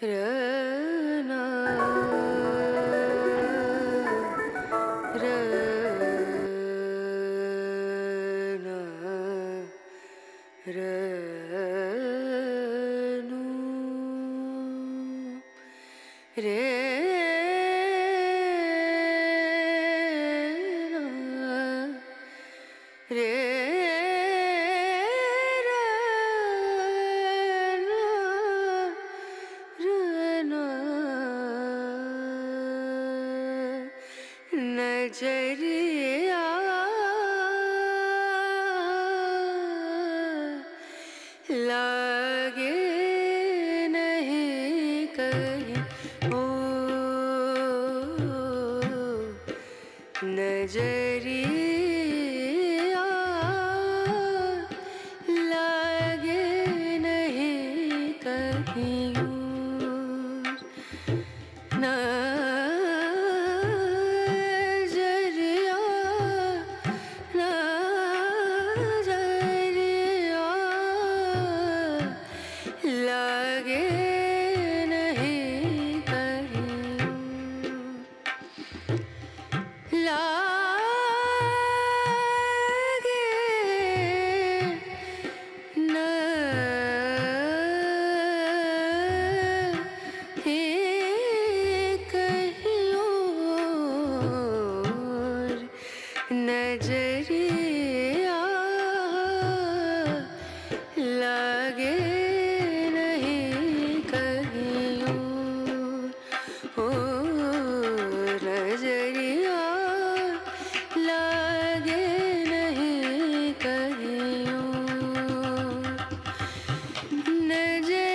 रना रना रनु रे रे नजरिया लागे नहीं कहीं ओ नजरिया लागे नहीं कहीं नजरिया लागे नहीं कहीं ओ नजरिया लागे नहीं कहीं नजर